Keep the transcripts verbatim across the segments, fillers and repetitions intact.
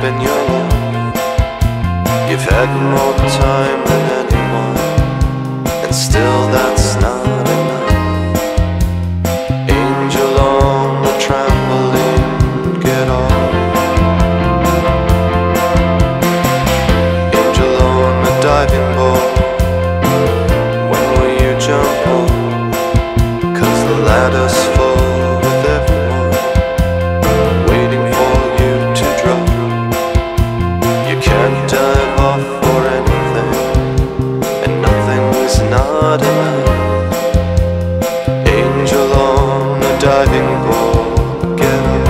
in your life. You've had more time than anyone, and still that's not enough. Angel on the trampoline, get off. Angel on the diving board, when will you jump off? 'Cause the ladder's full with everyone waiting for you to drop. You can't dive off for anything, and nothing's not enough. Angel on the diving board, get off.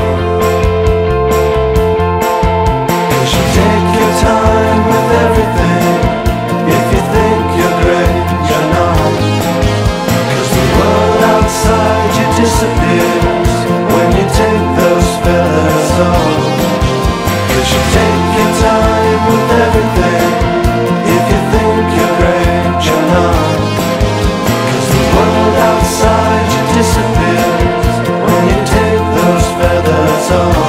You should take your time with everything. If you think you're great, you're not. 'Cause the world outside you disappears when you take those feathers off. 'Cause you take your time with everything. If you think you're great, you're not. 'Cause the world outside you disappears when you take those feathers off.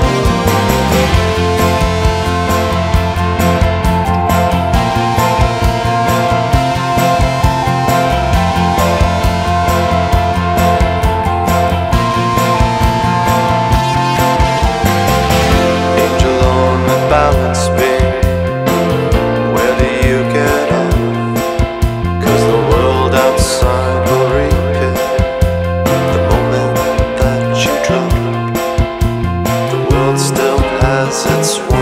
Angel on the balance beam, where do you get off? 'Cause the world outside will repeat the moment that you drop. The world still has its